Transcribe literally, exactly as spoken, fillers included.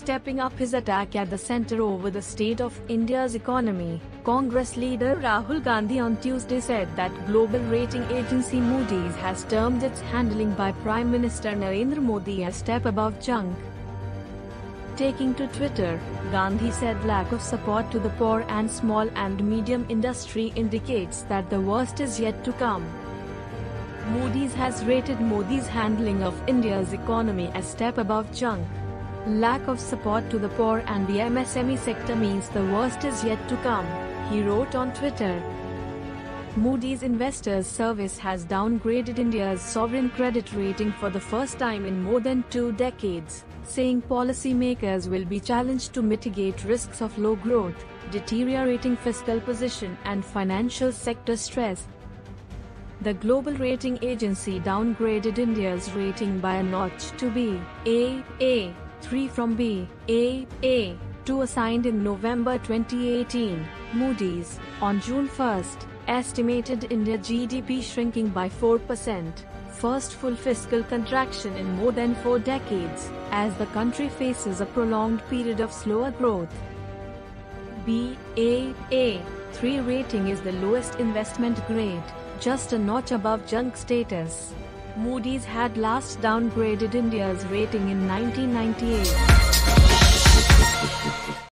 stepping up his attack at the centre over the state of India's economy. Congress leader Rahul Gandhi on Tuesday said that global rating agency Moody's has termed its handling by Prime Minister Narendra Modi a step above junk. Taking to Twitter, Gandhi said lack of support to the poor and small and medium industry indicates that the worst is yet to come. Moody's has rated Modi's handling of India's economy a step above junk. Lack of support to the poor and the M S M E sector means the worst is yet to come, he wrote on Twitter. Moody's Investors Service has downgraded India's sovereign credit rating for the first time in more than two decades, saying policymakers will be challenged to mitigate risks of low growth, deteriorating fiscal position and financial sector stress. The global rating agency downgraded India's rating by a notch to B, A, A, three from B, A, A, two assigned in November twenty eighteen. Moody's, on June first, estimated India G D P shrinking by four percent, first full fiscal contraction in more than four decades, as the country faces a prolonged period of slower growth. B A A three rating is the lowest investment grade, just a notch above junk status. Moody's had last downgraded India's rating in nineteen ninety-eight.